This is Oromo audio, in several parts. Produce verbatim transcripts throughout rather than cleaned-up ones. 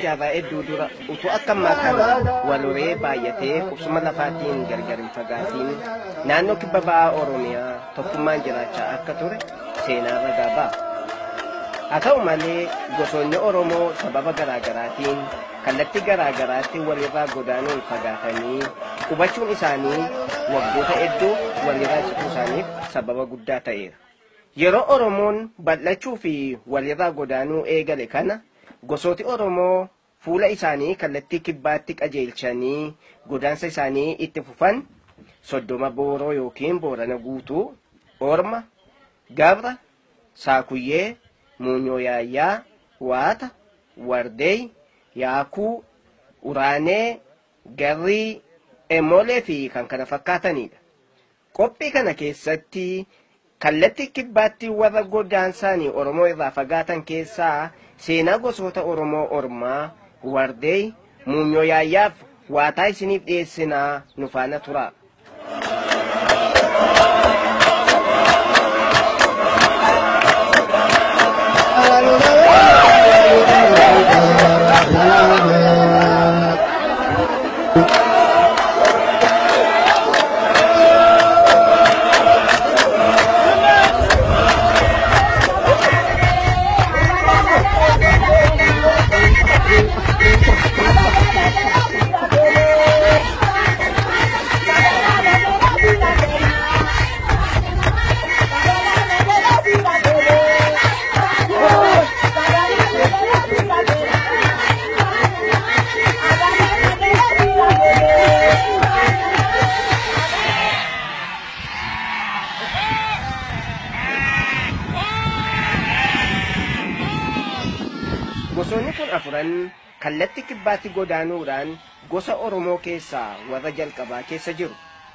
jaarraa hedduu dura utuu akkammaa kana waloree baay'atee qubsuma lafaatiin gargar hin fagaatiin naannoo kibba ba'aa Oromiyaa tokkummaan jiraachaa akka ture seenaa ragaa ba'a. Haa ta'u malee gosoonni Oromoo sababa garaagaraatiin kallattii garaagaraatti walirraa godaanuun fagaatanii qubachuun isaanii waggoota hedduu walirraa cituu isaaniif sababa guddaa ta'eera. Yeroo Oromoon bal'achuu fi walirraa godaanuu eegale kana gosooti Oromoo fuula isaanii kallattii kibbaatti qajeelchanii godaansa isaanii itti fufan soddoma Booroo yookiin Boorana guutuu, Orma, Gabra, Saakuyyee, Munyoo Yaayyaa, Waata, Wardey, Yaakuu, Uraanee, Garrii, Emolee fi kan kana fakkaatanidha. Qophii kana keessatti kallattii kibbaatti warra godaansaanii Oromoo irraa fagaatan keessaa seenaa gosoota Oromoo Ormaa, Wardey, Munyoo Yaayyaaf Waataa isiniif dhiyeessinaa nu faana tura. Gosoonni kun afuran kallattii kibbaatti godaanuudhaan gosa Oromoo keessaa warra jalqabaa keessa jiru.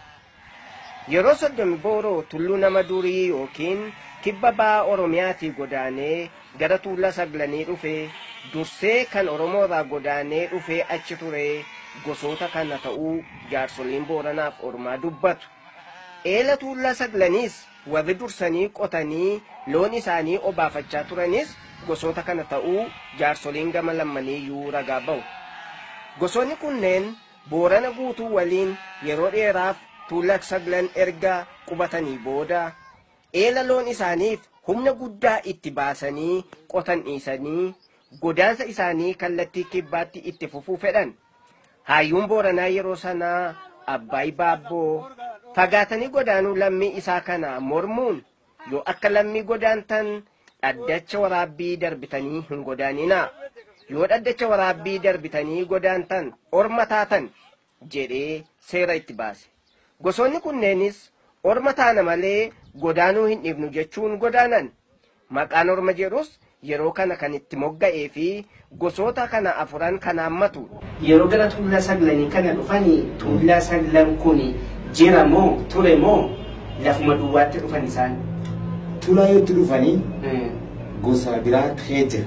Yeroo soddomi Booroo tulluu nama durii yookiin kibba ba'aa Oromiyaatii godaanee gara tuullaa saglanii dhufee dursee kan Oromoo irraa godaanee dhufee achi ture gosoota kana ta'uu jaarsoliin Booranaaf Ormaa dubbatu. Eela tuullaa saglaniis warri dursanii qotanii loon isaanii obaafachaa turanis gosoota kana ta'uu jaarsoliin gama lammaniiyyuu ragaa ba'u. Gosoonni kunneen Boorana guutuu waliin yeroo dheeraaf tuullaa saglan erga qubatanii booda eela loon isaaniif humna guddaa itti baasanii qotan dhiisanii godaansa isaanii kallattii kibbaatti itti fufuu fedhan. Hayyuun Booranaa yeroo sanaa Abbaay Baabboo fagaatanii godaanuu lammii isaa kana mormuun yoo akka lammii godaantan dhaddacha waraabbii darbitanii hin godaaninaa, yoo dhaddacha waraabbii darbitanii godaantan orma taatan jedhee seera itti baase. Gosoonni kunneenis orma taana malee godaanuu hin dhiifnu jechuun godaanan. Maqaan orma jedhus yeroo kana kan itti mogga'ee fi gosoota kana afuran kan hammatu. Yeroo gara tuullaa saglanii kana dhufanii tuullaa saglan kun jira moo ture moo lafuma duwwaatti dhufan isaan? Tuullaa yootti dhufanii gosa biraa ta'ee jira.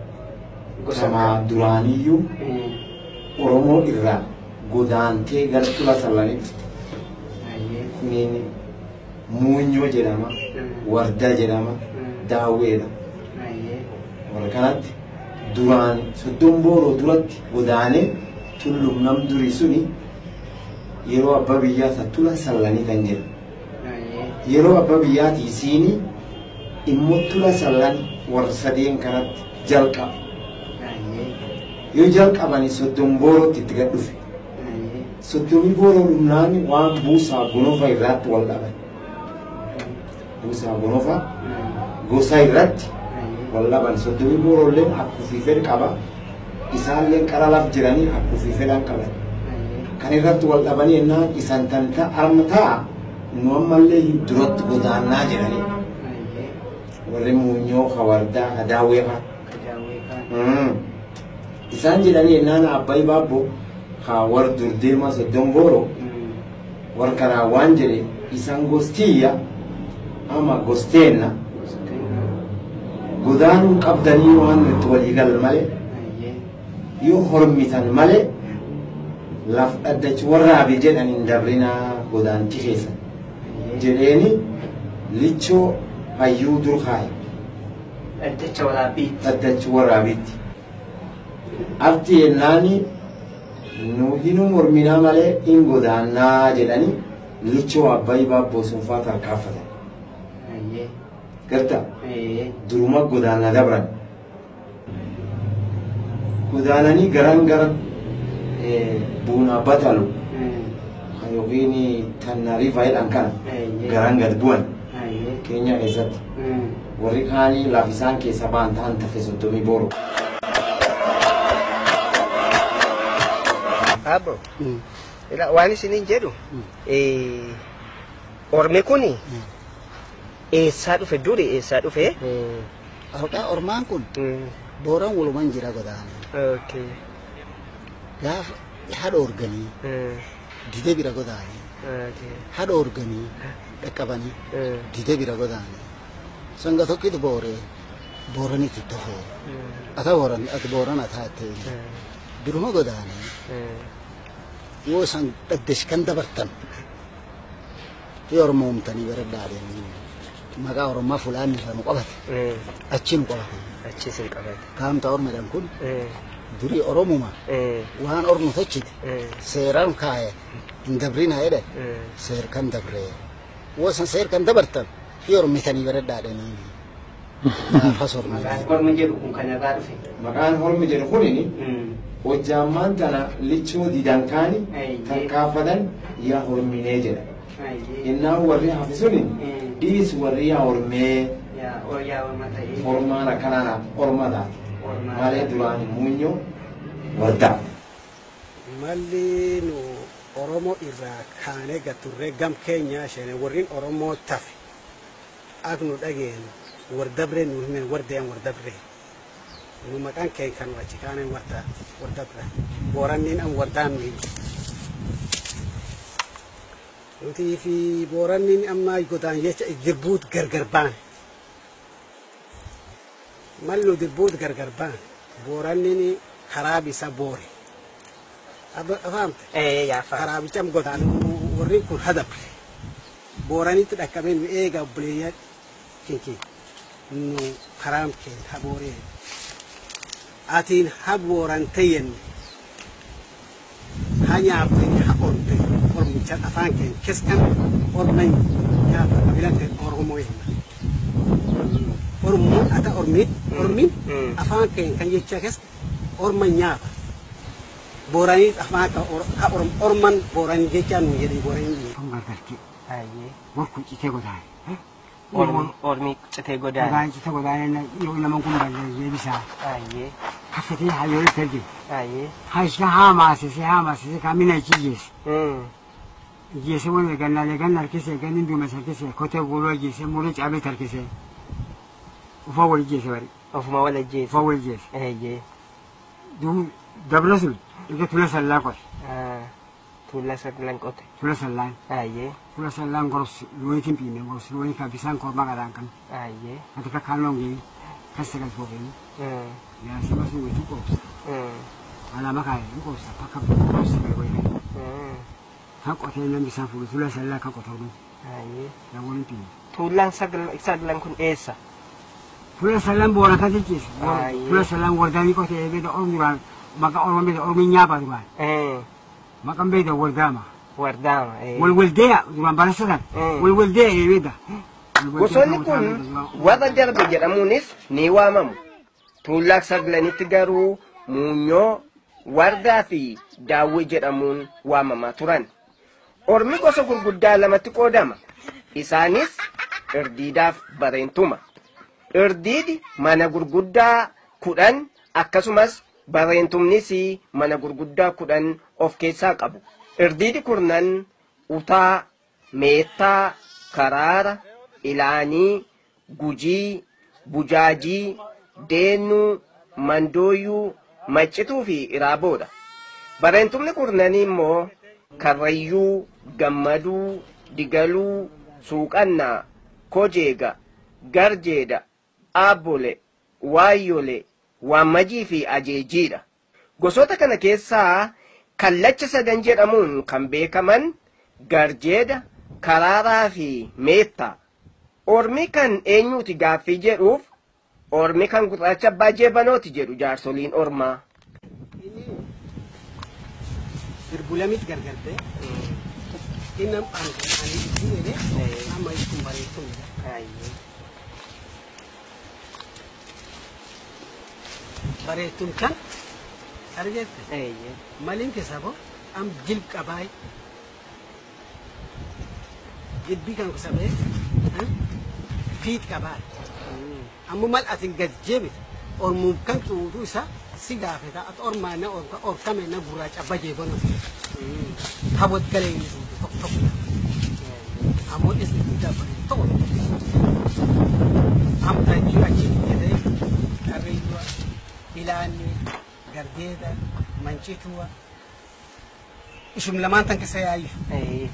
Gosa duraaniyyuu Oromoo irraa godaantee gara tuullaa saglanii dhufte. Kunniin Munyoo jedhama, Wardaa jedhama, Daawweedha. Warra kanatti duraan soddom Booroo duratti godaanee tullum nam durii suni yeroo abbaa biyyaa tuullaa saglanii kan jedhu. Yeroo abbaa biyyaatii siinii immoo tuullaa saglan warra sadeen kanatti jalqaba. Yoo jalqabanii soddom Boorootti itti gad dhufe. Soddomi Booroo dhumnaan waan buusaa gonofa irratti wal dhaban. Buusaa gonofa gosa irratti wal dhaban. Soddomi Booroolleen akkufii fedhe qaba. Isaalleen qaralaaf jiranii akkufii fedhan qaban. Kan irratti wal dhabanii ennaan isaan tanta arma ta'a nu ammallee duratti godaannaa jedhanii. Warri Munyoo ka Wardaa ka Daawwee fa'a. Isaan jedhanii ennaan Abbaay Baabboo ka war durdeema soddom Booroo war karaa waan jedhe isaan gostiyya ama gosteenna godaanuu qabdanii waan itti walii galan malee yoo hormitan malee laf dhaddachi warraabe jedhan hin dabrinaa godaanti keessa jedheeni lichoo hayyuu dur kaaye dhaddacha waraabiitti dhaddachi waraabiitti Arti ennani nu hinu mormina male ingodaanaa jedhani lichoo abbayi baaboo sunfaa tarkaafatan. Garta duruma godaana dabran. Godaananii garan gara buuna batalu yookiin tannarii faayidhaan kana garan gad bu'an keenya keessatti warri kaanii laafisaan keessa ba'an ta'an tafe soddomii booro. Abo, waan isiniin jedhu ormi kuni eessaa dhufe duri eessaa dhufe? Ormaan kun Booran walumaan jira godaana. Okay. Gaafa haadha organii didee bira godaanii. Haadha organii dhaqqabanii didee bira godaanii. Sanga tokkitu booree booranitti tofee. Ata booran ati booran ataatee duruma godaanii yoo san dhaddesh kan dabartan yoo ormoomtanii bara dhaadhanii maqaa orommaa fulaanni sana qabate achiin qabate. Achiisin qabate. Kaamta ormedhan kun durii oromuma waan ormu tachite seeraan kaaya hin dabrinaa jedhan seer kan dabree wosan seer kan dabartan yoo ormitanii bara dhaadhanii gaafas ormi. Maqaan ormi jedhu kun kan irraa dhufe. Maqaan ormi jedhu kunini hojjaammaan tana lichoo didankaani tarkaafatan yaa orminee jedha. Innaan warri hafi sunin dhiis warri yaa ormee ormaana kanaana ormata malee duraan muunyo warda. Malli nu Oromoo irraa kaanee gaturree gam keenya sheene warrin Oromoo tafe ak nu dhageenu wardabree nu himeen wardeen wardabree nu maqaan keen kan wachi kaaneen warda wardabree booranniin am wardaan nu himu. Nuti fi booranniin amma godaan jecha dirbuut gargar baane. Mallu dirbuut gargar baane booranniin karaa bisa boore. Afaamte? Eh yaa fa'a. Karaa bicham godaan warri kun hadabre. Booranitti dhaqqabee nu eega obboleeyyaa kinki nu karaam keen ha booree. Atiin ha booran tayyen ha nyaabte ha onte ormichaan afaan keen keskan ormay nyaata qabilate Oromoo yenna. Oromoon ata ormi ormi afaan keen kan jecha kes orma nyaata. Booranii afaan ka orman booranii jecha nu jedhee booranii. Tonga galti. Ayyee. Wakku citee godaane. Ormi ormi citee godaane. Godaane citee godaane yoo nama kun ballee bisa. Ayyee. Hafetee hayyoo terge. Ayyee. Haishka haamaase se haamaase kamina chiyees. Hmm. Jese wani ganna le ganna kese ganin du masa kese kote bolo jese mulu chabe tar kese. Ufa wali jese wari. Ofuma wala jees. Ufa wali jese. Ayyee. Du dablasul. Ike tula salla ko. Ah. Tulla sallan qote. Tula sallan. Ayyee. Tula sallan goros luwe timpine goros luwe kabisan ko magaran kan. Ayyee. Atika kalongi kasagal fogen. Hmm. Ya sibasu wetu ko. Hmm. Ala makai ko sa pakap ko sa ko. Hmm. Hakko te nan bisa fu tula salla ka ko tawdu. Ayyee. Ya woni pi. Tullaan sagal saglan kun eessa? Tula sallan boora ka tikis. Ayyee. Tula sallan wardani ko te be da ormuran maka ormo be da ormi nyaba duwan. Eh. Maka be da wardama. Wardaama. Eh. Wal waldeya duwan barasadan. Wal waldeya e be da. Gosoonni kun warra Jarbe jedhamuunis ni waamamu. Tuullaa saglanitti garuu Muunyoo, Wardaa fi Daawwee jedhamuun waamamaa turan. Ormi gosa gurguddaa lamatti qoodama. Isaanis Irdiidaaf Bareentuma. Irdiidi mana gurguddaa kudhan akkasumas Bareentumnis mana gurguddaa kudhan of keessaa qabu. Irdiidi kurnan Utaa, Meettaa, Karaara, Ilaanii, Gujii, Bujaajii, Deennuu, Mandooyyuu, Maccituu fi Iraaboodha. Bareentumni kurnanii immoo Karrayyuu, Gammaduu, Digaluu, Suuqannaa, Kojeega, Garjeedha, Aabbole, Waayyole, Waammajii fi Ajeejiidha. Gosoota kana keessaa kallacha sadan jedhamuun kan beekaman Garjeedha, Karaaraa fi Meettaa. Ormi kan eenyuuti gaaffii jedhuuf ormi kan gurraacha abbaa jeebanooti jedhu jaarsoliin ormaa. sirbulamit gargarte inam an ani isire ama iskum baretum ayyo baretum kan argete ayyo malin ke sabo am jil qabai jibbi kan ko sabe fit qabai amu mal atin gajjebi or mumkan tuudu isa sigafeta at or mana or or kamena guraj abaje bono habot gale ni tok tok amu is ida bari to am tanju achi ede arriwa ilani gardeda manchitua ishum lamantan ke sayayu ay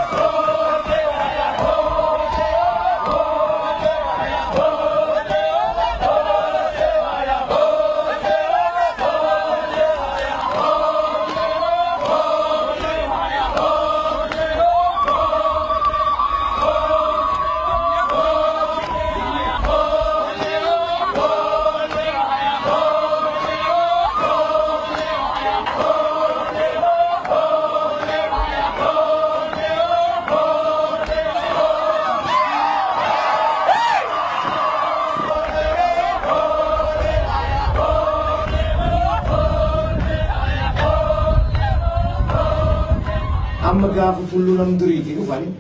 amma gaafa tullu nam duriitii dhufani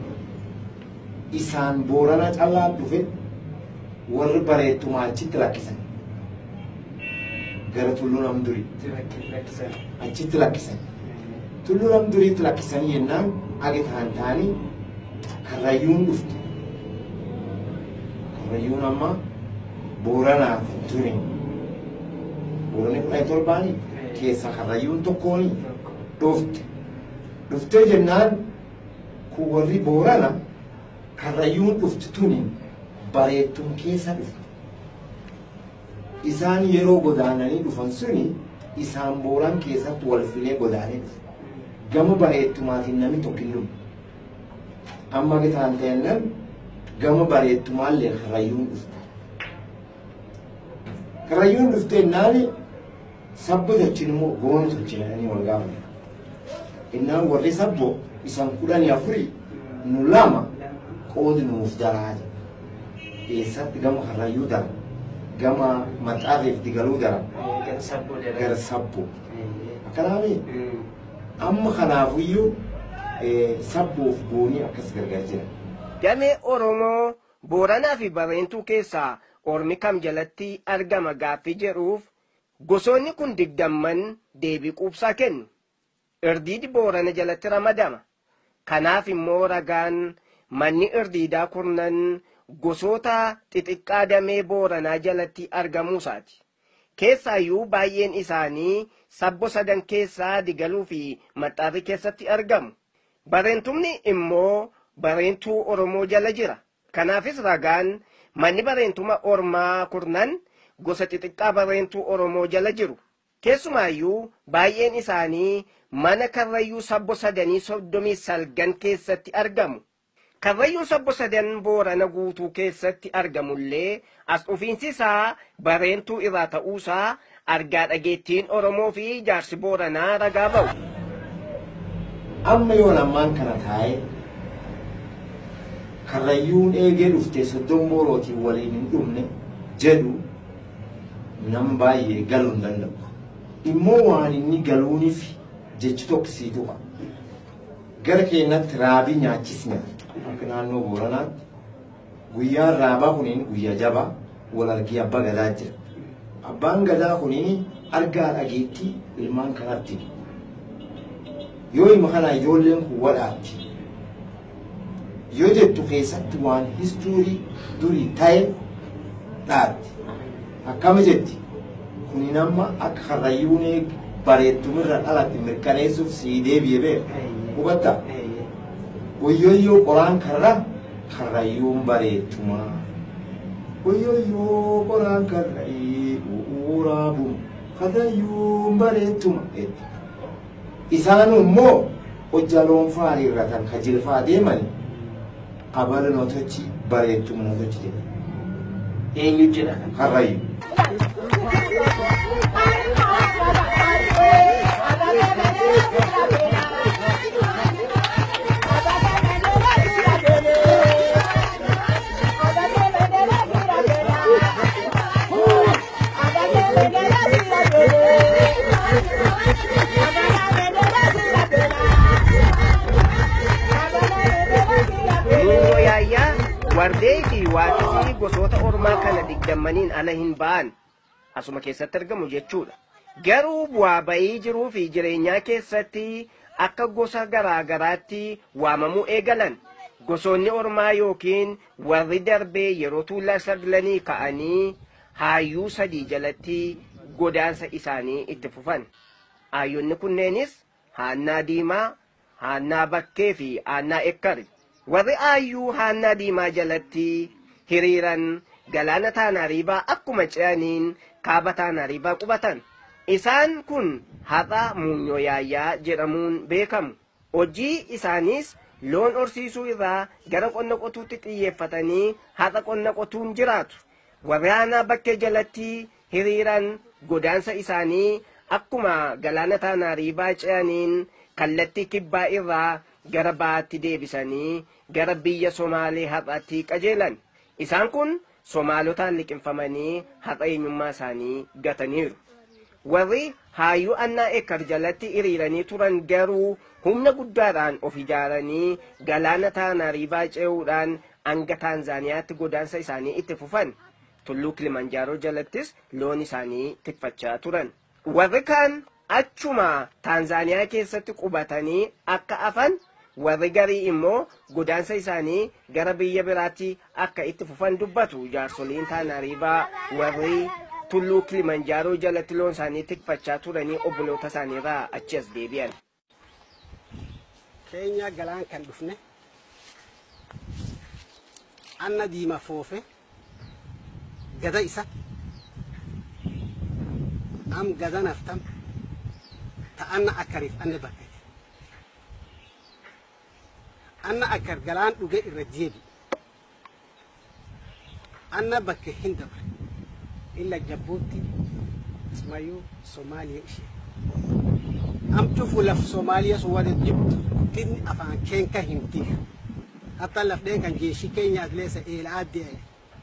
isaan boorana callaa dhufe warri bareettumaa achitti lakkisan gara tullu nam durii achitti lakkisan tullu nam duriitti lakkisanii yennaan age ta'an ta'anii karrayyuun dhufte karrayyuun amma booranaaf tuni boorani kudha torbaanii keessa karrayyuun tokkooni dhufte dhuftee jennaan kun warri boorana karrayyuun dhufte tuni bareettum keessa dhufte isaan yeroo godaananii dhufan suni isaan booran keessatti wal filee godaanee dhufe gama bareettumaatiin namni tokkin dhufe amma gitaan ta'ennan gama bareettumaallee karrayyuun dhufte karrayyuun dhufte naani sabbo jechin immoo goon tolchinanii wal gaafatan innaan warri sabbo isan kudhanii afurii nu lama qoodi nuuf daraaje eessatti gama karrayyuu dara gama maxaareef digaluu dara gara sabbo akkanaami amma kanaafuyyuu sabboof goonii akkas gargar jira damee oromoo booranaa fi bareentuu keessaa ormi kam jalatti argama gaaffii jedhuuf gosoonni kun digdamman deebii quubsaa kennu irdiidi boorana jalatti ramadama kanaaf immoo ragaan manni irdiidaa kurnan gosoota xixiqqaa damee booranaa jalatti argamuusaati keessaayyuu baay'een isaanii sabbo sadan keessaa digaluu fi maxxaarri keessatti argamu bareentumni immoo bareentuu oromoo jala jira kanaafis ragaan manni bareentuma ormaa kurnan gosa xixiqqaa bareentuu oromoo jala jiru keessumaayyuu baay'een isaanii mana karrayyuu sabbo sadanii soddomii salgan keessatti argamu karrayyuun sabbo sadan boorana guutuu keessatti argamullee as dhufiinsi isaa bareentuu irraa ta'uusaa argaa dhageettiin oromoo fi jaarsi booranaa ragaa ba'u amma yoon ammaan kana taa'e karrayyuun eegee dhuftee soddom boorootiin waliin hin dhumne jedhu nam baay'ee galuu hin danda'u immoo waan inni galuuniif jechi tokko siitu qaba gara keenyatti raabii nyaachisne akka naannoo booranaatti guyyaan raabaa kuniin guyyaa jabaa wal argii abbaa gadaa jira abbaan gadaa kuniin argaa dhageettii ilmaan kanatti yoo ilma kana ijoolleen kun wadhaatti yoo jettu keessatti waan histuurii durii ta'e dhaatti akkama jetti kuniin amma akka karrayyuun bareettumirra dhalatti mirkaneessuuf sii deebi'e beeku hubatta wayyoyyoo qoraan karra karrayyuun bareettumaa wayyoyyoo qoraan karra'ii uuraabum karrayyuun bareettuma isaan immoo hojjaloon faarii irratan kajilfaa deemani qabala notochi bareettuma notochi jedha eenyu jedha karrayyuu Thank you. wardee fi waatisii gosoota ormaa kana digdammaniin ala hin ba'an asuma keessatti argamu jechuudha. Garuu bu'aa bayii jiruu fi jireenyaa keessatti akka gosa garaa garaatti waamamuu eegalan. Gosoonni ormaa yookiin warri darbee yeroo tuullaa saglanii ka'anii haayyuu sadii jalatti godaansa isaanii itti fufan. Haayyonni kunneenis Haannaa Diimaa, Haannaa Bakkee fi Haannaa Ekkari. Warri haayyuu Haannaa Diimaa jalatti hiriiran galaana Taanaariibaa akkuma ce'aniin kaaba Taanaariibaa qubatan. Isaan kun haxa Munyoo Yaayyaa jedhamuun beekamu. Hojii isaaniis loon horsiisuu irraa gara qonna qotuutti xiyyeeffatanii haxa qonna qotuun jiraatu. Warri Haannaa Bakkee jalatti hiriiran godaansa isaanii akkuma galaana Taanaariibaa ce'aniin kallattii kibbaa irraa gara baatti deebisanii gara biyya Somaalee haxaatti qajeelan. Isaan kun Somaalotaan liqinfamanii haxa eenyummaa isaanii gataniiru. Warri haayyuu Haannaa Ekkar jalatti hiriiranii turan garuu humna guddaadhaan of ijaaranii galaana Taanaariibaa ce'uudhaan hanga Taanzaaniyaatti godaansa isaanii itti fufan. Tulluu Kilimanjaaroo jalattis loon isaanii tikfachaa turan. Warri kaan achuma Taanzaaniyaa keessatti qubatanii akka afan, warri garii immoo godaansa isaanii gara biyya biraatti akka itti fufan dubbatu. Jaarsoliin Taanaariibaa warri tulluu Kilimanjaaroo jalatti loon isaanii tikfachaa turanii obboloota isaaniirraa achi as deebi'an. Keenya galaan kan dhufne Haannaa Diimaa foofe gada isa am gada naftam ta Haannaa Akkariif Haannaa Bakkee. Haannaa Akkar galaan dhuge irra jeebi. Haannaa Bakkee hin dabre. Illa Jabuuti Ismaayuu Somaaliyaa ishee. Am cufu laf Somaaliyaa sun wada jibtu tinni afaan keenka himtiif. Hatta lafdeen kan jeeshii keenya agleessa eela addee.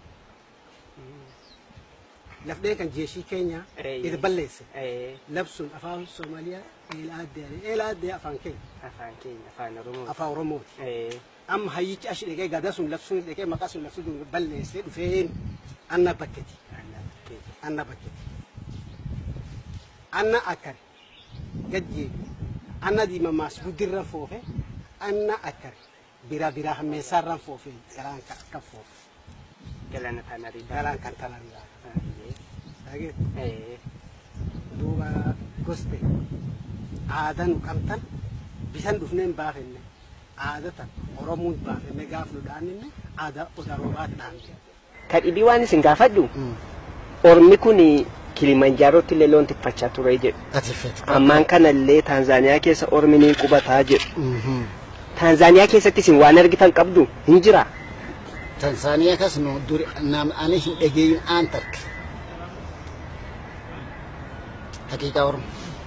Lafdeen kan jeeshii keenya itti balleesse. Labsuun afaan Somaaliyaa eela addee. Eela addee afaan keenya. Afaan keenya afaan Oromoo. Afaan Oromooti. Am hayyichi ashi dhaqee gada sun labsuun dhaqee maqaa sun labsuun balleessee dhufeen Haannaa Bakkeeti. Haannaa Bakkeeti. Haannaa Akkari gajjee Haannaa Diimaa maas guddirran foofe Haannaa Akkari bira bira hammeessaarran foofe galaan kan foofe. Galaana Taanaariibaa. Galaan kan Taanaariibaa. Dhageet. Duuba goste aadaa nu qabtan bisan dhufneen baafenne aadata Oromoon baafenne gaaf nu dhaanninne aadaa odaa roobaati dhaanne. Kadhibii waan isin gaafadhu. Ormi kun Kilimanjaarootti illee loon tikfachaa ture jedhu. Ammaan kanallee Taanzaaniyaa keessa ormi ni qubataa jedhu. Taanzaaniyaa keessatti isin waan argitan qabdu hin jiraa? Tanzania kas no duri nam ani hin dhageeyin aan takka. Haqiiqa Oromoo.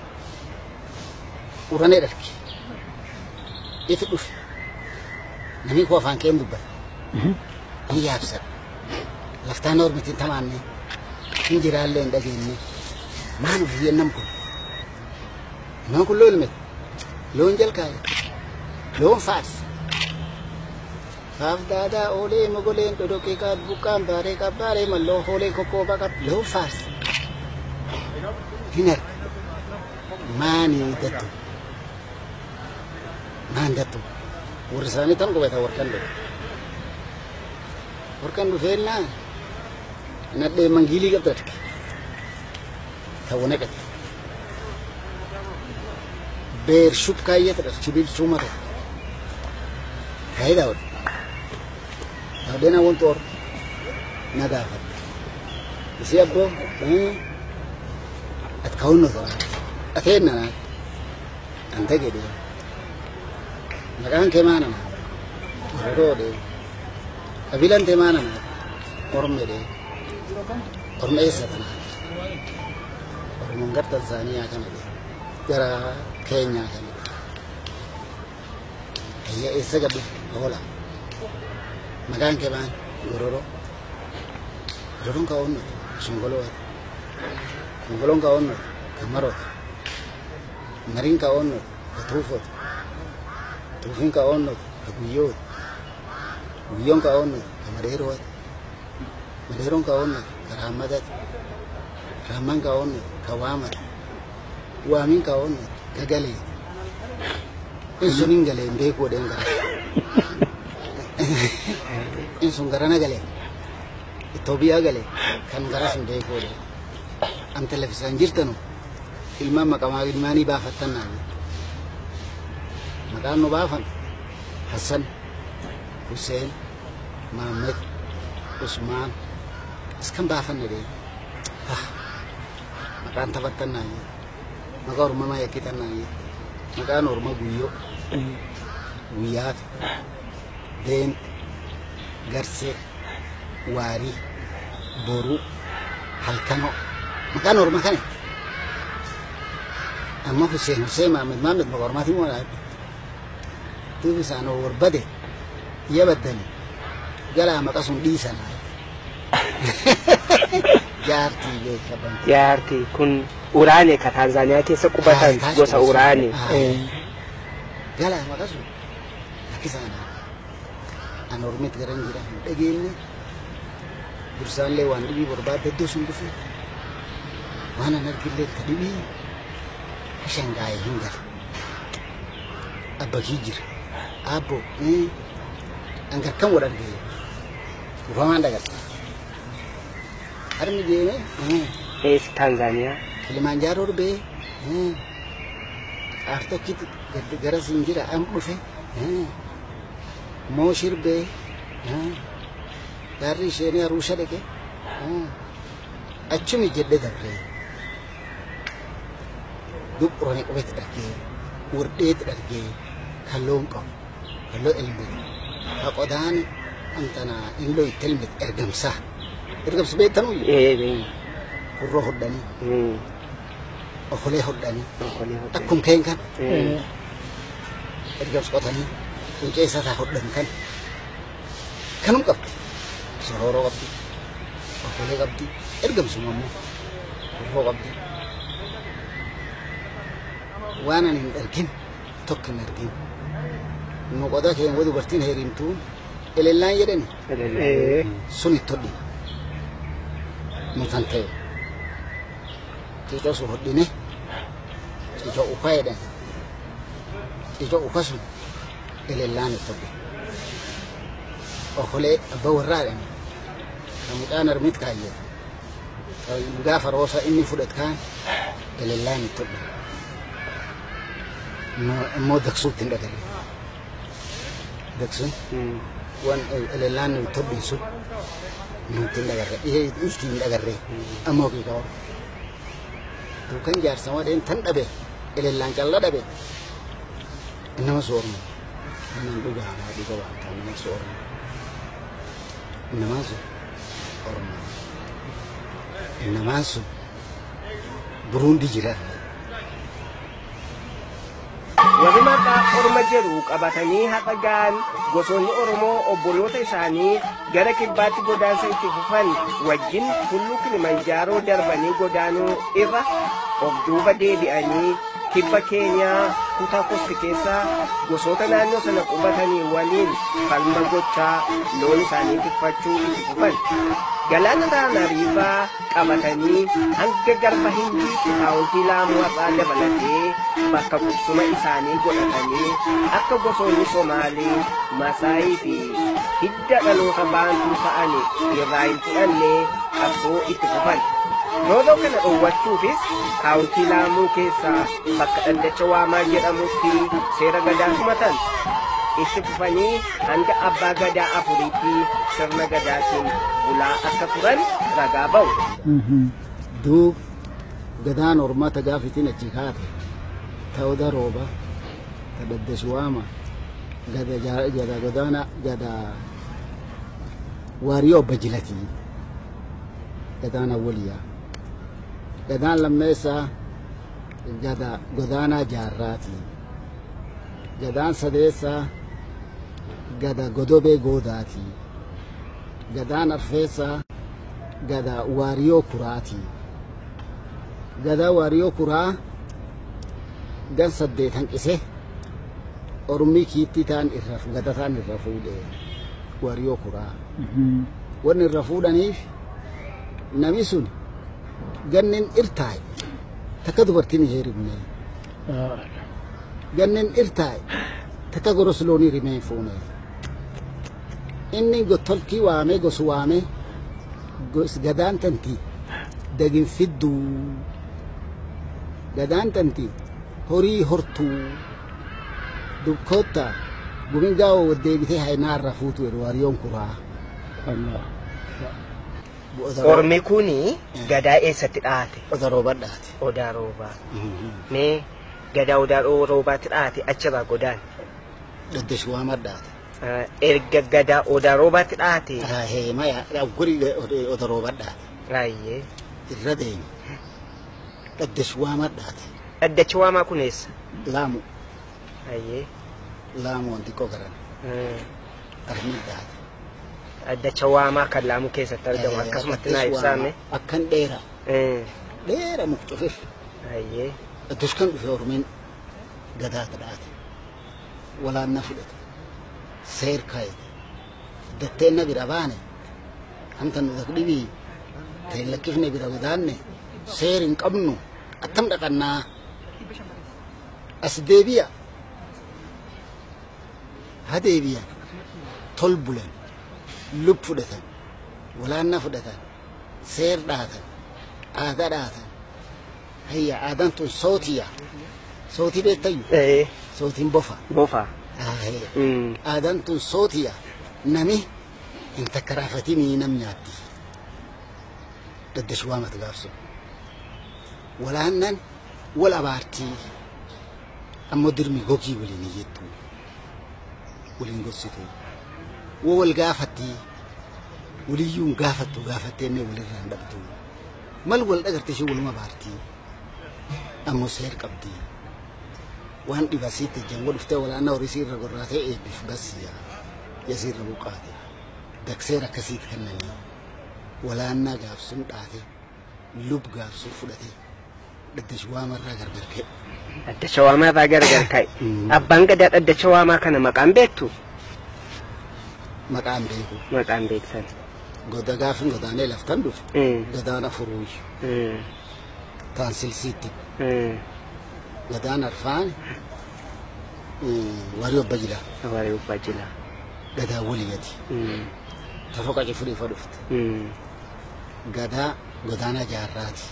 Uranee dhalki. Itti dhufe. Namni koo afaan kee dubbata. Hin yaabsa. Laftaan Oromitiin tamaanne. Hin jiraallee hin dhageenye. Maan ofii nam kun. Nama kun loon miti. Loon jalkaaye. Loon faarsi. Faafdaadaa oolee mogoleen dhodhokee qabu buqqaan baaree qabbaaree malloo hoolee kokkooba qabu loon faarsi. Hin argu. Maanii dattu. Maan dattu. Warri isaanii tan qubata warqan dhufe. Warqan dhufeennaa nadhee mangiilii qabda dhaqe. Ta'uu naqate. Beer shub kaayyata dha sibiil suuma ta'e. Kaayidaa wali. Dena wontor nagafa isi abbo at kauno so atena ante gede nagan ke mana ro de kabilan te mana orme de orme esa kana orme ngar Tanzania kana jara Kenya kana ya esa gabi hola magan ke ban gororo gororo ka onno sungolo sungolo ka onno kamaro narin ka onno tufo tufin ka onno kuyo kuyon ka onno Kamadeero Madeeroon ka onne Karaamadat Raaman ka onne Kawaamat Waamin ka onne Kagalee Insunin galee beekuu dheen gara Insun garana galee Itoophiyaa galee kan garas hin beekuu dheen am televizyiin jirtanu ilmaan maqamaa ilmaanii baafattan naan maqaan nu baafan Hassan Hussein Mohammed Usman iskan baafanne dheen maqaan taphattan naan maqaa ormamaa yakkitan naan maqaan orma guyyoo guyyaat deen garsee waarii boruu halkanoo maqaan orma kana amma Hussein Hussein Mohammed Mohammed maqaa ormaatiin waan dhaabde duubi isaanoo warbade yabaddani galaa maqa sun dhiisanaa jaartii beekaban jaartii kun Uraane ka Tanzaaniyaa keessa qubatan gosa Uraane galaa maqa sun akkisaanaa an ormit garan jira hin dhageenye dursaallee waan dhibii barbaadde iddoo sun dhufe waan an argillee ka dhibii shangaa'ee hin gala abbakii jira abbo an garkan wal argee dhufamaan dagarsa harmi deeme ees Tanzaaniyaa Kilimanjaro dhubee aartokkitti gara siin jira am dhufe moo shirbee gaarri isheenii Arusha dhaqe achumi jedhe dabree dubbrooni qubetti dhargee wardheetti dhargee kalloon qabu kalloo elmete haqodaan amtana inloo itti elmete ergamsaa ergamsa beektanuu kurroo hodhanii okolee hodhanii akkum keen kan ergamsa qotanii quncee isataa hodhan kan kanum qabdi sororoo qabdi okolee qabdi ergamsuma ammoo kurroo qabdi waan ani hin argin tokko hin argin nu qodaa keen wadu bartiin heerimtuun elellaan jedhani sun itti hodhine nu tan ta'e ciicoo sun hodhine ciicoo ukaa jedhan ciicoo uka sun elellaan itti hodhine okolee abbaa warraa jedhani kan midhaan armit kaayyee gaafa roosa inni fudhat kaan elellaan itti hodhine immoo daksuutti hin dhagarre daksuun waan elellaan itti hodhin sun nuti hin dhagarre itti hin dhagarre ammoo kiika hor duukan jaarsa wadheen tan dhabe elellaan calla dhabe nama soorma nama dhugaa maa dhuga baantaa nama soorma namaan sun orma namaan sun Buruundi jira warri maqaa orma jedhu qabatanii haqa ga'an gosoonni Oromoo obboloota isaanii gara kibbaatti godaansa itti fufan wajjin tulluu Kilimanjaaroo darbanii godaanuu irra of duuba deebi'anii kibba Keenyaa kutaa Kosti keessaa gosoota naannoo sana qubatanii waliin falma gochaa loon isaanii tikfachuu itti fufan. Galaana Taanariivaa qabatanii hanga garba Hindiitti taa'uutii Laamuu Har'aa dabalatee bakka qubsuma isaanii godhatanii akka gosoonni Somaalee, Masaayii fi hidda dhaloota Baantuu ta'anii irraa hin fudhanne qabsoo itti fufan. Loodoo kana dhoowwachuufis taa'uutii Laamuu keessaa bakka dhaddacha Waamaa jedhamutti seera gadaa tumatan. Itti fufanii hanga abbaa gadaa afuriitti sirna gadaatiin bulaa akka turan ragaa ba'u. Duub gadaan ormata gaafitiin achi kaate ta'uudha rooba ta dhaddacha Waamaa gada godaana gada waarii obba jilatii gadaan awwaliyaa gadaan lammeessaa gada godaanaa jaarraatii gadaan sadeessaa gada godobee goodaatii gadaan arfeessaa gada waariyoo kuraatii gada waariyoo kuraa gan saddeet hanqise ormii kiitti taan irra gada taan irra fuudhee wariyoo kuraa wanni irra fuudhaniif namni sun gannen irtaay takka dubartiin ishee ribne gannen irtaay takka goros loonii rimeen fuune inni gottolkii waamee gosu waamee gos gadaan tantii dagin fidduu gadaan tantii horii hortuu dukkoota gumin gaawo waddeebitee haynaarra fuutu yeroo wariyoon kuraa ormi kuni gadaa eessatti dhaate oda rooba dhaate odaa roobaa mee gadaa odaa roobaatti dhaate achirraa godaan daddash waama dhaate erga gadaa odaa roobaatti dhaate hee maya guri oda rooba dhaate raayyee irra deemu daddash waama dhaate daddachi waamaa kun eessa laamu raayyee laamu wanti qogaran armi dhaate daddacha waamaa kan laamu keessatti argamu akkasumatti naa ibsaame akkan dheera dheera mukcufif raayyee daddash kan dhufe oromiin gadaa dhaate walaan na fudhate seer kaayete datteenna bira baane amtan nu dakdibii ta'e lakkifne bira wadaanne seer hin qabnu attam dhaqannaa as deebi'a ha deebi'a tol bulan lub fudhatan walaanna fudhatan seer dhaatan aadaa dhaatan hayya aadaan tun sootiya sootii beettayyu sootiin bofa bofa aadaan tun sootiya nami hin takka raafatinii nam nyaatti daddash waamat gaafsu walaannan wal abaartii ammoo dirmi gogii waliin jettu waliin gossitu wo wal gaafattii waliyyuun gaafattu gaafatteenne walirraan dhabdu mal wal dhagarte ishee waluma baartii ammoo seer qabdii waan dhibasiitti jangoo dhuftee walaanna horii siirra gorraatee eebbif bassiya yasiirra buqaate dakseer akkasiit kennanii walaannaa gaafsuun dhaate lub gaafsuu fudhate daddash waamarraa gargar ka'e daddacha waamarraa gargar ka'e abbaan gadaa daddacha waamaa kana maqaan beektu maqaan beeku maqaan beeksan goda gaafin godaanee laftan dhufe gadaan afuruush taan silsiitti gadaan arfaan warii obba jila warii obba jila gadaa waliyati tafoqa cifrii fa dhufte gadaa godaana jaarraati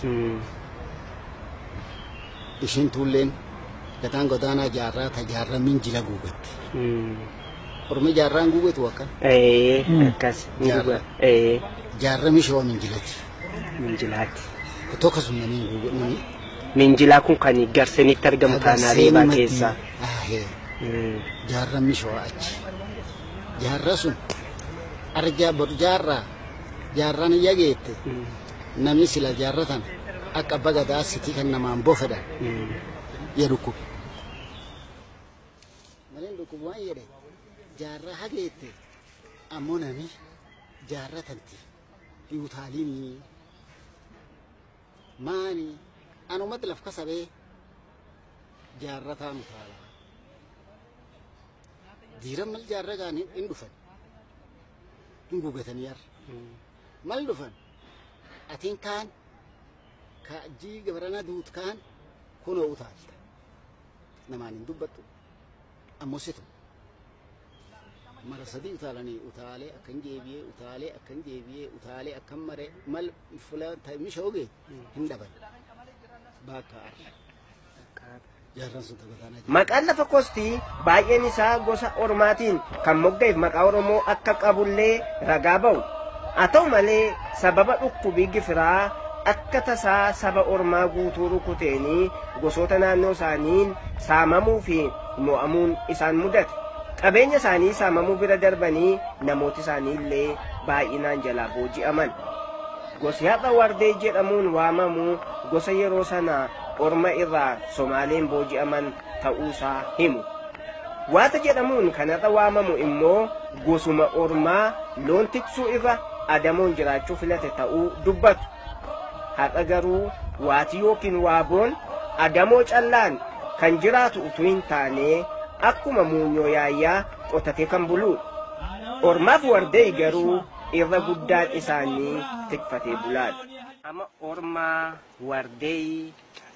ishin tuulleen gadaan godaana jaarraata jaarra minjila guugatte ormi jaarraan guugetu akka akkas jaarra mishoo minjilati minjilaati kutoka sunnanii guugatanii minjilaa kun kan garsenitti argamu taanaa reebaa keessaa jaarra mishoo achi jaarra sun arjaa boru jaarraa jaarraan yageette namni sila jaarratan akka abba gadaa sitii kan namaan bofedhan jedhuku maleen dhukkubu waan jedhe jaarraa hageette ammoo nami jaarratanti hiwutaaliinii maani anumatti laf kasabee jaarrataan utaala diiran mal jaarra gaanii hin dhufan hin guugatanii yarra mal dhufan atiin kaan ka jii gabarana duut kaan kunoo utaalta namaan hin dubbattu ammoo situ mara sadii utaalanii utaalee akkan jeebiyee utaalee akkan jeebiyee utaalee akkan mare mal fulaan ta'e shoogee hin dhaban bakka arra jaarran sun taphatanaa maqaan lafa kostii baay'een isaa gosa ormaatiin kan moggaa'eef maqaa oromoo akka qabullee ragaa ba'u haa ta'u malee sababa dhukkubii gifiraa akka tasaa saba ormaa guutuu rukuteenii gosoota naannoo isaaniin saamamuu fi mo'amuun isaan mudate qabeenya isaanii saamamuu bira darbanii namooti isaanii illee baay'inaan jalaa booji'aman gosi har'a wardee jedhamuun waamamu gosa yeroo sana orma irraa somaaleen booji'aman ta'uusaa himu waata jedhamuun kan har'a waamamu immoo gosuma ormaa loon tiksuu irra adamoon jiraachuu filate ta'uu dubbatu har'a garuu waati yookiin waaboon adamoo callaan kan jiraatu utuu hin taane akkuma muunyoo yaayyaa qotatee kan buluudha Ormaaf wardee garuu irra guddaan isaanii tikfatee bulaadha. Amma ormaa wardee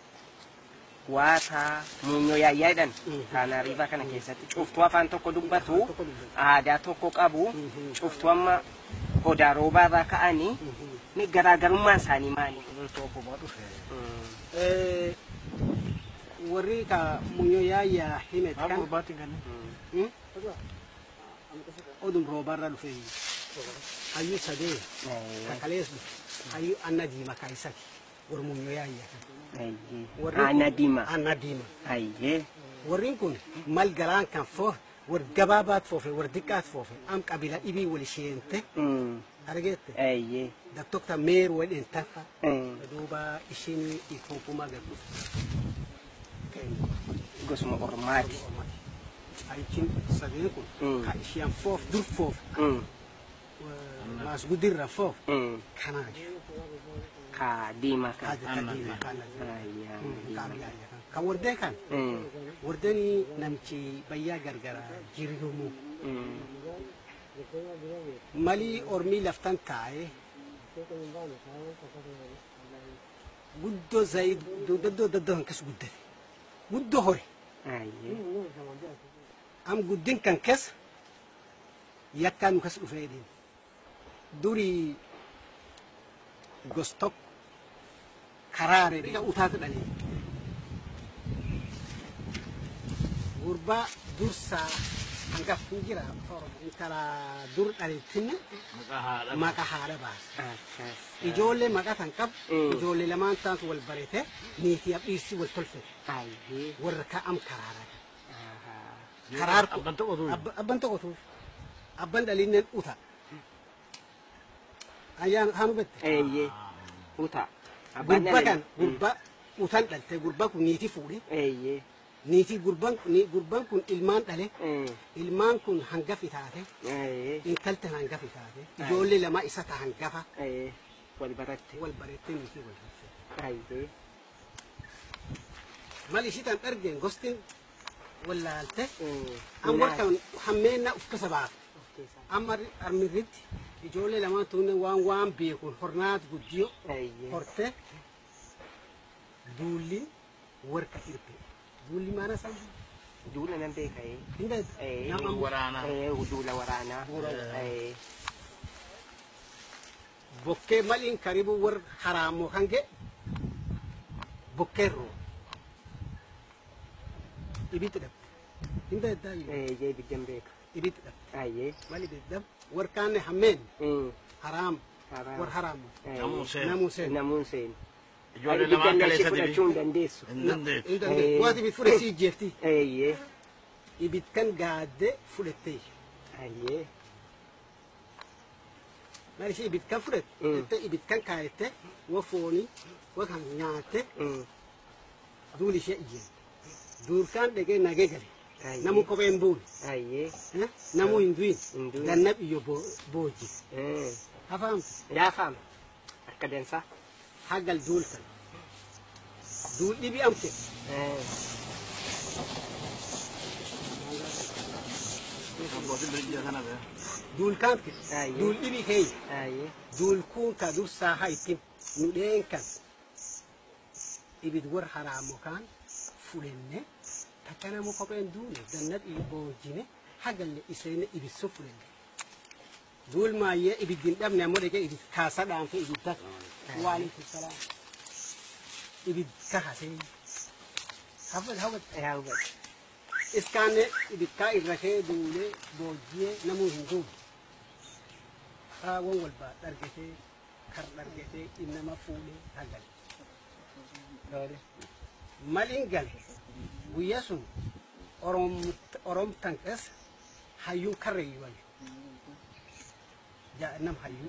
waata munyoo yaayyaadhaan kaanaa riibaa kana keessatti cuftuu afaan tokko dubbatu aadaa tokko qabu cuftuu amma odaa roobaarraa ka'anii ni garaagarummaan isaanii maali? Warri ka munyoo yaayyaa himet kan odum roobaarraa dhufee hayyuu sadee kakalees hayyuu anna diima kaayisati war munyoo yaayyaa kan. Anna diima. Anna diima. Ayyee. Warrin kun mal galaan kan foof war gabaabaat foofe war diqqaat foofe am qabila dhibii wal isheente. Argeette. Ayyee. Daktokta meer wadhen tafa. Duuba ishiin ikuukumaa gadhu. Gosuma ormaati. Ayichin sadeen kun ka ishiyan foof dur foof. Maas guddirra foof. Kanaaf. Ka diima kan. Ka diima kan. Ka wardee kan. Wardeen namchi bayyaa gargara jirirumu. Mali ormi laftan taa'e. Guddoo zayid daddoo daddoo hankas guddate. Guddoo hore. Am guddin kan kes yakkaan kas dhufee deemu. Durii gostok karaare dhiga utaatu dhalee. Gurbaa dursaa hangaf hin jira intala dur dhaleettinne maqa haadha baasa. Ijoollee maqaa kan qabu ijoollee lamaan taatu wal barate niitii abdhiisii wal tolfate. Warra ka'am karaara. Karaar abban tokkotu abban dhaliinneen uta. Ayyaan haan hubette. Eeyyee uta. Gurba kan gurba utan dhalte gurba kun niitii fuudhe. Eeyyee. Niitii gurban gurban kun ilmaan dhale. Ilmaan kun hangafi taate. Intalti hangafi taate. Ijoollee lama isa ta hangafa. Wal baratte. Wal baratte niitii wal baratte. Ayyee. Mal ishiitan dhargeen gostiin wallaalte. Amma kan hammeenna uf kasa baafte. Amma armirritti ijoollee lamaan tuunne waan waan beekuun hornaat guddiyo. Horte duulli warqa irbe. Duulli maana san? Duula nan beekaye. Hindi. Nama waraanaa. Duula waraanaa. Bokkee maliin karibu war haraamoo kan ga'e bokkeerroo. Ibitti dhabde. Hindi addaa yoo. Eeyyee ibiddan beeka. Ibitti dhabde. Ayyee. Mali ibitti dhabde. War kaanne hammeen. Haraam. War haraamoo. Namuuseen. Namuuseen. Namuuseen. Ijoollee lamaan kaleessa dibi. Fudhachuu hin dandeessu. Hin dandeessu. Hin dandeessu. Waati ibit fudhe sii jeefti. Eeyyee. Ibit kan gaadde fudhattee. Ayyee. Mali ishee ibit kan fudhatte. Ibit kan kaayette. Wa fooni. Wa kan nyaatte. Duuli ishee ijjeette. Duurkaan dhagee nagee gale. Namu kopheen buune. Ayyee. Namu hin du'in. Gannab iyyo booji. Hafaamtu. Yaafaam. Akka dansaa. Hagal duultan. Duul dhibi amte. Duul kaamte. Duul dhibi kee. Duul kuun ka dursaa haa ittiin nu dheen kan. Ibid war haraamoo kaan fudhenne takka namu kopheen duune gannab iyyo boojine hagalle iseenne ibidso fudhenne. Duul maayyee ibiddin dhabne ammoo dhaqee ibid kaasa dhaanfe ibidda. Waalaikum salam. Ibid kahasee. Hafad hafad. Hafad. Iskaanne ibid kaa irra kee duulee boojjiyee namuu hin duubu. Kaawwan walbaa dhargatee kar dhargatee innama fuudhee hagale. Maliin gale guyyaa sun oromtan keessa hayyuun karreeyyu wali. Nam hayyuu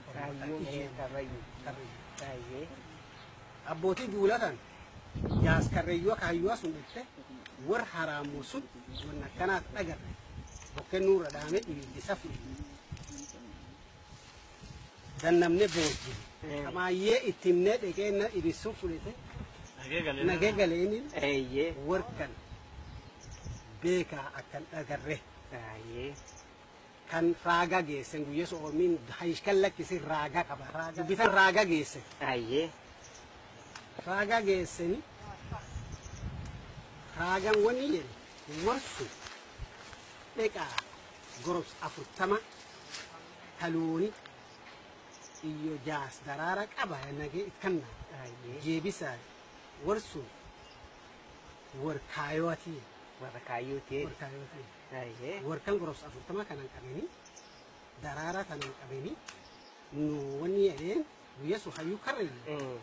karreeyyu. Abbootii duulatan jaas karreeyyuu akka hayyuu sun dhufte war haraamoo sun wanna akkanaat dhagarre bokkee nuurra dhaame ibiddisa fudhe. Dannamne boojjine. Kamaayyee ittimnee dhaqeenna ibidsun fudhete. Nagee galeeniin warkan beekaa akkan dhagarre. kan raagaa geessan guyyaa sun ormiin hayishkan lakkisi raagaa qaba bitan raagaa geessan Ayyee. raagaa geessani raagaan wanni jedhe warsu dheqaa gorobs afurtama taluuni iyo jaas daraara qaba nagee itkanna jeebisaa warsu war kaayooti Warra kaayyootii. war kaayooti Ayyee. warkan gorobs afurtama kanan qabeni daraara kanan qabeni nu wanni jedheen guyyaa sun hayyuu karreeyyu Mm.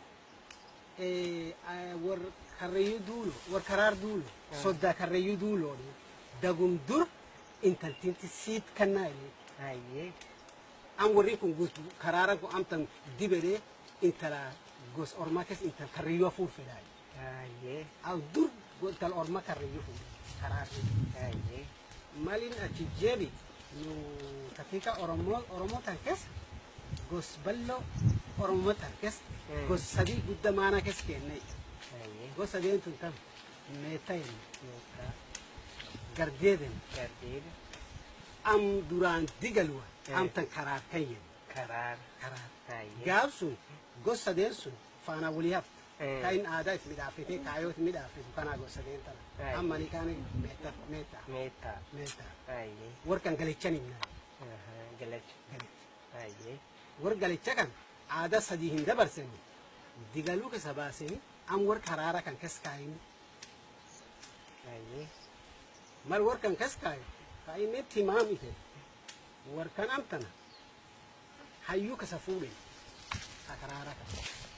war karreeyyu duulo war karaar duulo soddaa karreeyyu duulo dagum dur intaltinti siit kannaa jedhee Ayyee. am warri kun gus karaara kun amtan dibedee intala gos ormaa keessa intal karreeyyuu afuur fedhaa Ayyee. aw dur intal ormaa karreeyyuu fuudhe karaarri Ayyee. malin achi jebi nu katika oromoo oromoo tan keessa gos ballo oromoo tan keessa gos sadii guddaa maanaa keessa kennee Ayyee. gos sadeen tun tam meetayin gardeeden Gardeeda. am duraan digalwa am tan karaar kan yen Karaar. karaar Ayyee. gaaf sun gos sadeen sun faana walii hafta Eh. kain aadaa itti midhaafete kaayoo itti midhaafetu kanaa gos sadeen tana Aye. amma ni kaane meeta meeta Meetaa. meeta Ayyee. warkan galechan himnaa Ahaa. Galacha. galecha Ayyee. war galicha kan aadaa sadii hin dabarsani digaluu keessa baasanii am war karaara kan kas kaayini Ayyee. mal war kan kas kaayi kaayini timaam ite war kan amtana hayyuu kasa fuudhen ka karaara kan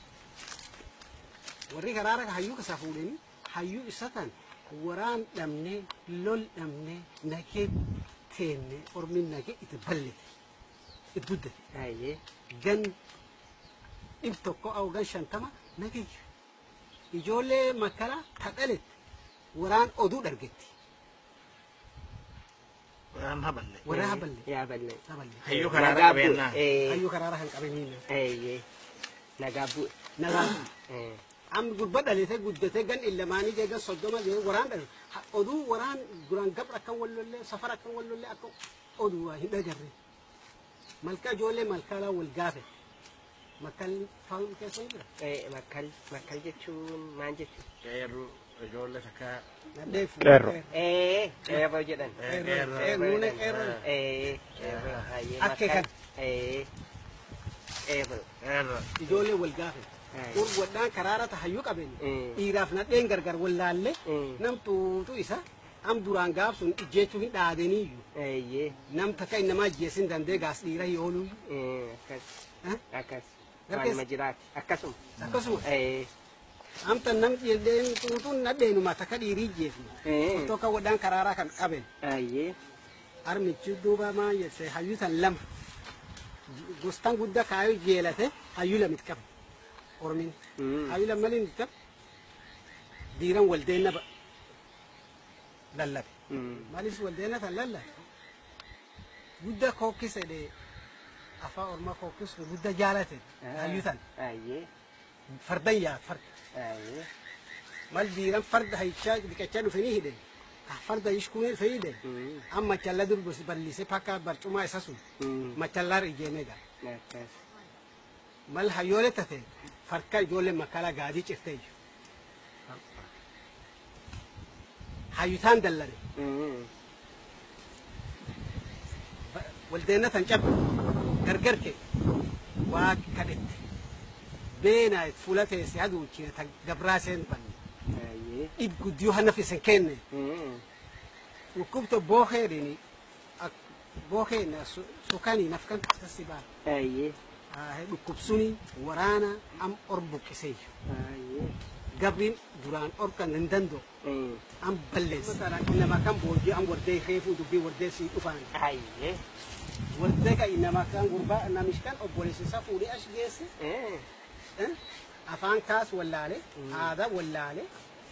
warri karaara kan hayyuu kasa fuudheni hayyuu isa kan waraan dhabne lol dhabne nagee teenne ormin nagee itti ballete itti guddate Ayyee. gan dhib tokko au gan shantama nagayya ijoollee makala tadhalette waraan oduu dhargetti Waan haballe. warra haballe Yaa ballee. haballe Hayyuu karaara Nagaa qabeenyaa. bu'e. Eh. hayyuu karaara kan qabaniina Ayyee. Nagaa bu'e. nagaa Eh. am gurba dhalete guddate gan illamaanii jee gan soddoma jee waraan dhale oduu waraan duraan gabra akkan wallollee safara akkan wallollee akka oduu waa hin dhagarre malka ijoollee malkaalaa wal gaafe makkal faa'u keessa hin jira Eh. Makkal. Makkal jechuun maal jechuun? Qeerroo ijoollee takkaa. nadheef Qeerroo. Eh. Qeerroo jedhan. qeerroo nuune qeerroo Eh. Qeerroo. Ayyee. Akka makkal. kan. Eh. Qeerroo. Qeerroo. ijoollee wal gaafe Aye. ur wadhaan karaara ta hayyuu qaben Mm. dhiiraaf nadheen gargar wallaalle Mm. nam tuutu isa am duraan gaaf sun ijjeechuu hin dhaadeniiyyu Ayyee. nam takka innamaa ijjeessin dandee gaas dhiira hin ooluyyu Eh. Akkas. Eh? Akkas. Garkees- Waanuma jiraati. Akkasuma. akkasuma Eh. amtan nam jedheen tuutuun nadheenuma takka dhiirii ijjeesni Eh. tokko wadhaan karaaraa kan qaben Ayyee. armichi duuba maa jesse hayyuu tan lama gostan guddaa kaayuu jeelate hayyuu lamit qabe ormin Mm. hayyuu lammalin tab diiran waldeenna ba lallabe Mm. malis waldeena tan lallabe guddaa kookkise dhe afaa ormaa kookkisuu guddaa jaalate hayyuu tan Ayyee. fardan yaat farda Ayyee. mal diiran farda hayichaa dhiqachaa dhufanii hidhe ka farda ishkuunee dhufe hidhe Mm. am machalla dur bal'ise pakka barcumaa isa sun Mm. machallaar ijeene gaa Akkas. mal hayyoole tate farka ijoollee makala gaadii ciftee jiru hayyutaan dallane Mm. waldeena tan cabe gargar kee waa kadhette beenaa fuula teesse haduuchine ta gabraaseen banne Ayyee. dhib guddiyoo hannafisen kenne Mm. dhukkubto bookeedhini bookeena sukanii nafkan tassi baa Ayyee. dhukkubsuni waraana am or buqqiseeyyu Ayyee. gabriin duraan orkan hin danda'u Mm. am balleessa inama kan boojii am wardee reefuu dubbii wardee sii dhufaan Ayyee. wardee ka inama kan gurbaa namish kan obboleessisa fuudhee as geesse Eh. eh, afaan kaas wallaale aadaa wallaale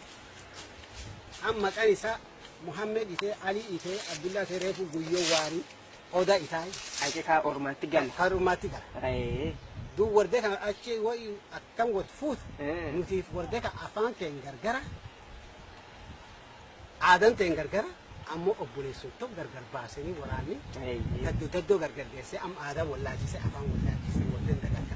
am maqaan isaa muhammed itee alii itee abdullaa itee reefuu guyyoo waarii odaa itaay Ayyee kaa ormaatti gala. harummaatti gala Ayyee. duu wardee kana achi wayi akkam wot fuut Eh. nutiif wardee ka afaan keen gargara aadan teen gargara ammoo obboleessuun tokko gargar baasanii waraanni daddoo daddoo gargar geessee amma aadaa wallaachisee afaan wallaachisee walleen dagatan.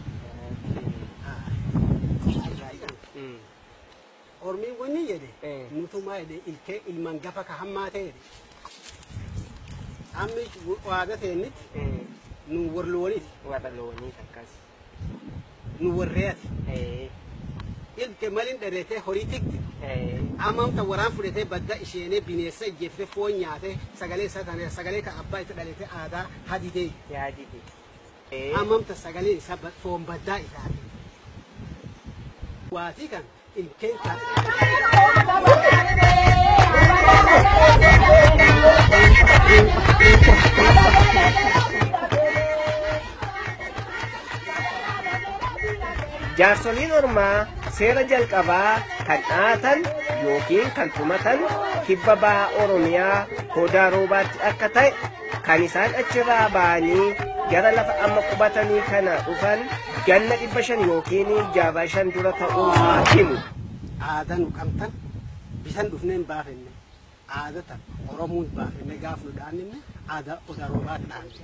Ormiin wanni jedhe nutumaa jedhe ilkee ilman gafa ka hammaa ta'e ammi waaqa ta'ennitti nu warlooniiti. Warra looniiti akkas. Nu warreeti. Ilke malin dheeratee horii tikti. Amamta waraan fudhatee badda isheenee bineessa ijjeeftee foon nyaatee sagalee isaa tane sagalee ka abbaa itti dhalatee aadaa hadidee. Yaadide. Amamta sagalee isaa foon baddaa isaati. Waatii kan ilkeen kan. Jaarsoliin ormaa seera jalqabaa kan dhaatan yookiin kan tumatan kibba bahaa Oromiyaa Odaa Roobaatti akka ta'e kan isaan achirraa ba'anii gara lafa amma qubatanii kana dhufan ganna dhibba shan yookiin jaarraa shan dura ta'uusaa himu. Aadaa nu qabtan bisan dhufneen baafenne aadata Oromoon baafenne gaaf nu dhaanninne aadaa Odaa Roobaatti dhaanne.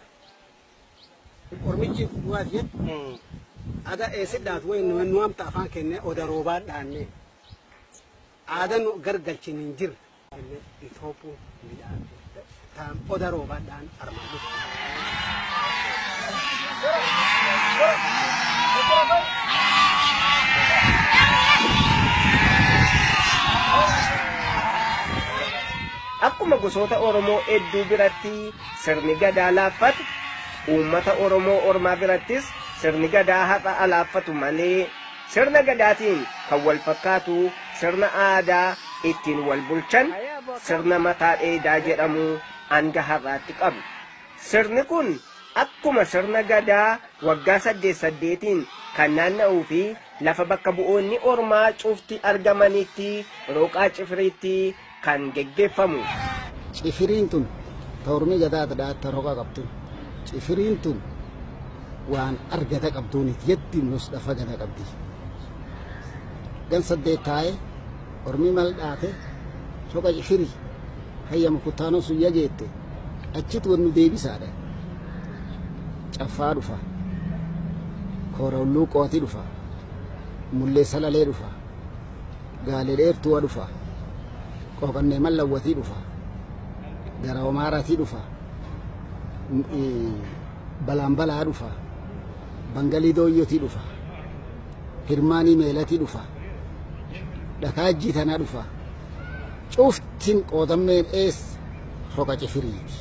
Ormichi waati jedhu ada eesidaat way nu nu amta afaan kenne Odaa Roobaa dhaanne aada nu gargalchin hin jirre Itoophiyaa midhaan tam Odaa Roobaa dhaan armamu. Akkuma gosoota Oromoo hedduu biratti sirni gadaa laaffatu uummata Oromoo ormaa birattis sirni gadaa haqa alaaffatu malee sirna gadaatiin kan wal fakkaatu sirna aadaa ittiin wal bulchan sirna mataa dheedaa jedhamu hanga har'aatti qabu. Sirni kun akkuma sirna gadaa waggaa saddeet saddeetiin kan naanna'uu fi lafa bakka bu'oonni ormaa cufti argamanitti rooqaa cifiriitti kan geggeeffamu. Cifiriin tun ta'urmi gadaa tadhaata rooqaa qabtu. Cifiriin tun waan argata qabduunit yetti nus dafa gada qabdi. Gan saddeet taa'e ormi mal dhaate soqa cifiri hayyamu kuttaanoo sun yageette achitti wannu deebisaadha. Caffaa dhufa kooraulluu qooti dhufa mullee salalee dhufa gaalee dheertuwa dhufa qooqannee mallawwatii dhufa gara omaaratii dhufa balaan balaa dhufa bangalii dooyyotii dhufa hirmaanii meelatii dhufa dhakaajjii tanaa dhufa cuftin qoodammeen ees roqa cifiriiti.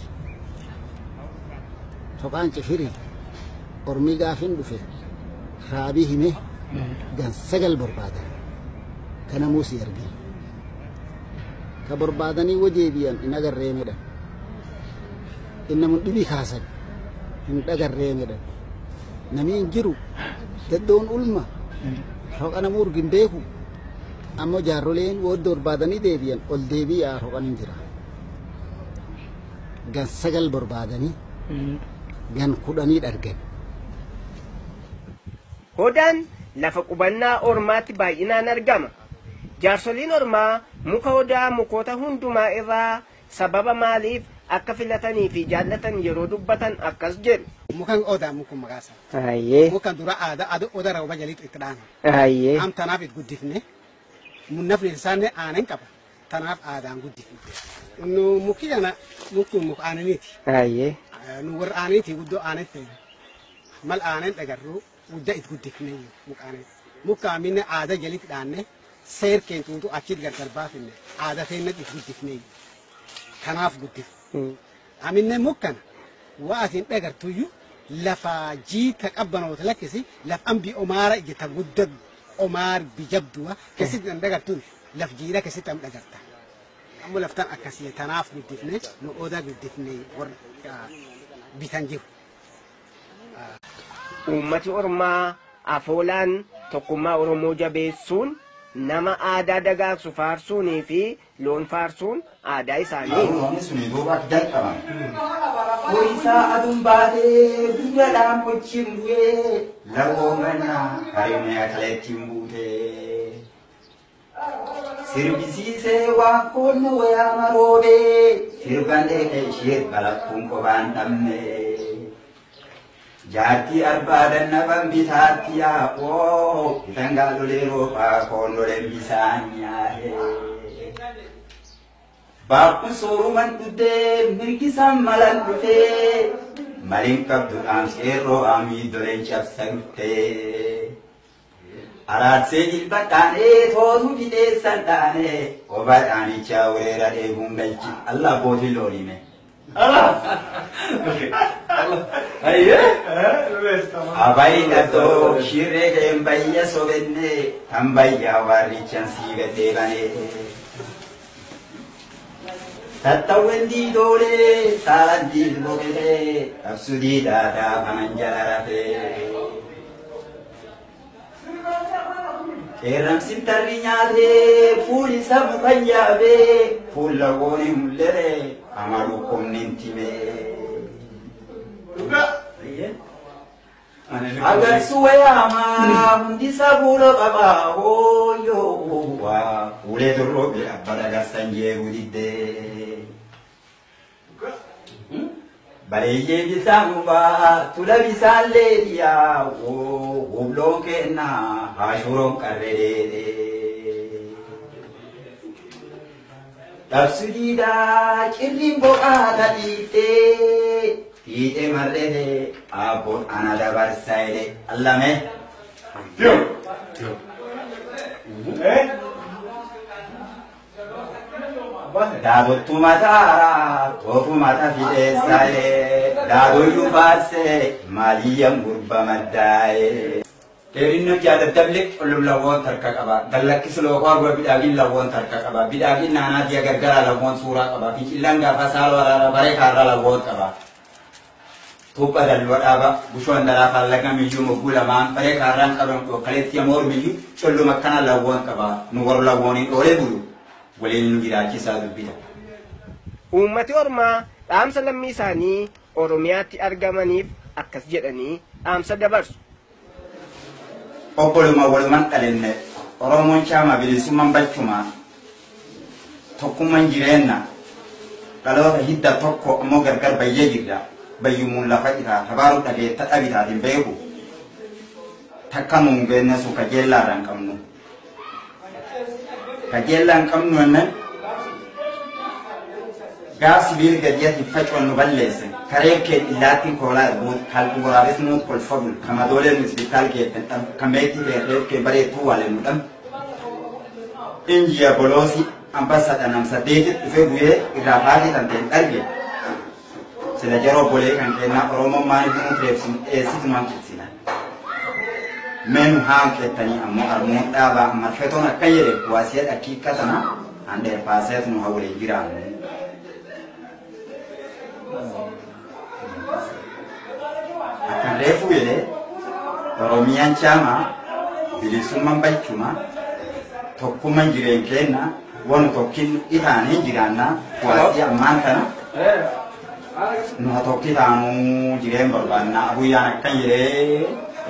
Roqaan cifirii ormii gaafin dhufe raabii hime gan sagal barbaadan kana muusi arge ka barbaadanii wajeebiyan in agarree medhan innamun dhibii kaasan hin dhagarree medhan namii hin jiru daddoon ulma roqa namuu urgin beeku ammoo jaarroleen wodda barbaadanii deebiyan ol deebiyaa roqan hin jira gan sagal barbaadanii gan kudhanii dhargan. Odaan lafa qubannaa ormaatti baay'inaan argama. Jaarsoliin ormaa muka odaa mukoota hundumaa irraa sababa maaliif akka filatanii fi jaallatan yeroo dubbatan akkas jedhu. Mukaan odaa muka maqaasa. Ayyee. Mukaan dura aadaa aadaa odaa rooba jaliitu itti dhaana. Ayyee. Am tanaaf itti guddifne munnafni isaanii aanan qaba. Tanaaf aadaan guddifne. Nu muki jana muki muka aananiiti. Ayyee. Nu warra aananiiti guddoo aanetti mal aanan dhagarruu guddaa itti guddifne muka aanan. Muka aminne aadaa jaliitti dhaanne seer keentuutu achitti gargar baafinne aadaa teenne itti guddifne. Kanaaf guddifne. Aminne mukkana waa atiin dhagartuyyuu lafa jiita qabbanoota lakkisi lafa ambii omaara ijjeta guddaa omaar bijabduwa keessatti an dhagartuun laf jiidha keessatti am dhagarta. Ammoo laftan akkasii tanaaf guddifne nu odaa guddifne warra bitan jiru. Uummati ormaa afoolaan tokkummaa Oromoo jabeessuun nama aadaa dagaagsu faarsuunii fi loon faarsuun aadaa isaanii. Hoisaa aduun baatee guddaadhaan qochiin bu'ee lagoo mannaa haree kaleettiin buutee. Sirbisiisee waan koolma wayaa maroobee sirban dheedhee ishee balakkuun qobaan dhabne. Jaartii arbaadan naban bitaatti yaa'oo bitan gaalolee roofaa koondoleen bisaan yaa'ee. Baakun sooruman dhuddee mirgisaan malan dhufee malin qabduudhaan seerroo amii doleen cabsa dhuftee. Araarsee jilbadhaanee tootu didheessan dhaanee obaadhaanichaa weera dheebuun galchi Allah bootii loolime. Abai dato shirre ke bayya sobenne tan bayya warichan sigate bane tattawendi dole salandi lobele absudi dada manjarate Eram sintarri nyaate fuuli sabu kan yaabe fuula goone mullere amalu komnentime. Agar suwe ama hundi sabulo qaba hoyo wa ule durro bi abada gasanje gudide. Bareeye bisamu ba tula bisalle dia wo woblon kenna hashuron karrede. Tafsirida kirrin boqa tadite tite marrede abon anada barsaide allame. Yo. Eh? Dado tu mata, tofu mata fide sale, dado yu base, maliyam gurba madai. Kerinno jada tablik ulum lawon tarkakaba, dalak kislo korba bidagin lawon tarkakaba, bidagin nana dia gargara lawon surah kaba, fikilanga fasal warara bare karra lawon kaba. Tupa dalwat aba, bushon daraka laga miju mogula man, bare karran kabang to kalet yamor miju, cholu makana lawon kaba, nuwar lawoni ore bulu. Waliin jiraachisaa dubbita. Uummati Oromoo dhaamsa lammii isaanii Oromiyaatti argamaniif akkas jedhanii dhaamsa dabarsu. Obboluma walumaan dhalenne Oromoon caama bilisummaan balchuma tokkummaan jireenya dhaloota hidda tokko ammoo gargar bayyee jirra bayyumuun lafa isaa tabaaruu dhageetta dhabitaatiin beeku takka nuun beenne sun kajeellaadhaan qabnu. Kajeellaan qabnu annan gaasi biir gadiyati facuun nu balleesse karee kee illaatiin koolaa buut kalbu waraabes nuut kolfabul kama dooleen isbitaal keetten dham kan beekti feerreef kee bareetuu waaleen nu dham injiya boloosi ambassadha nam saddeetit dhufee guyee irraa baatee tanteen dharge sila jaroo bolee kan kennaa Oromoon maaliif nuut reebsin eessitumaan qibsina. Men ham ketani ammo armo daba marfeton akayere wasiya dakika tana ande paset no hawle jiran akan refu ele Oromiyan chama bilisumman balchuma tokkumman jiren kenna won tokkin itane jiranna wasiya amantana no tokkitanu jiren barbanna abuyan akayere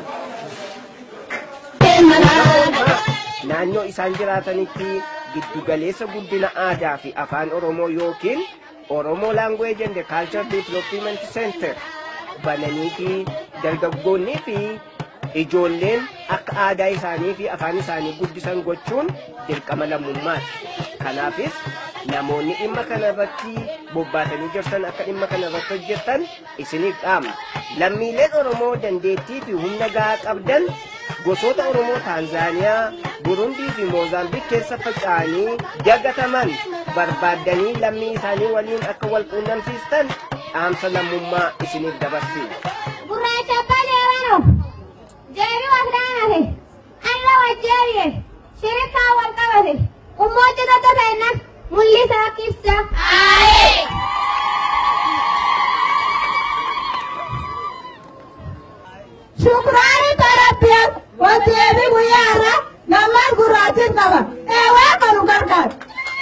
Naannoo isaan jiraatanitti giddugaleessa guddina aadaa fi afaan Oromoo yookiin Oromoo Language and Culture Development Center bananii fi dargaggoonnii fi ijoolleen akka aadaa isaanii fi afaan isaanii guddisan gochuun dirqama lammummaati. Kanaafis namoonni dhimma kanarratti bobbaatanii jirtan akka dhimma kanarratti hojjettan isiniif dhaamna. Lammiileen Oromoo dandeettii fi humna gahaa qabdan gosoota Oromoo Taanzaaniyaa, Burundii fi Moozaambiik keessa faca'anii jagataman barbaaddanii lammii isaanii waliin akka wal quunnamsiistan dhaamsa lammummaa isiniif dabarsina. Gurraacha balee wano jeebii wagdaanate alla wajjeeriye shirikaa wal qabate ummooti tokko ta'enna mul'isaa kibsa. Shukrani tarabiat wajebi buyara namar guratin kaba ewa kanu gargar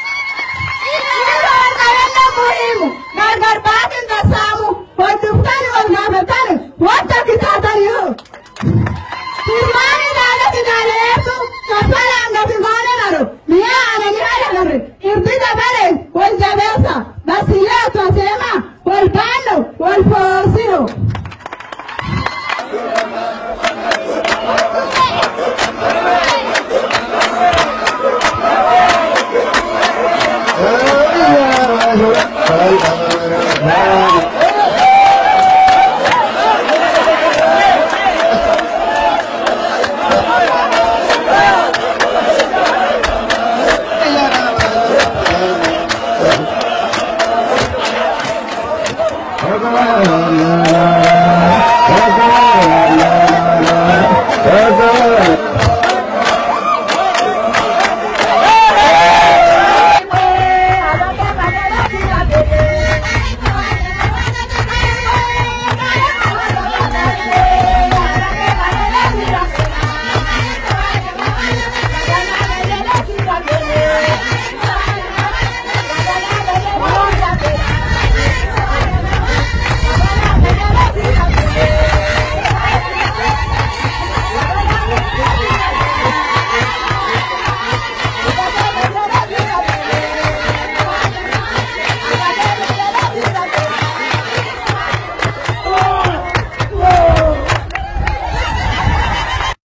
ini karena muhimu gargar batin kasamu wadukani wanafatani wata kita tariyo firmani nada tinaletu kapala anga firmani naro niya ananya Bhagwan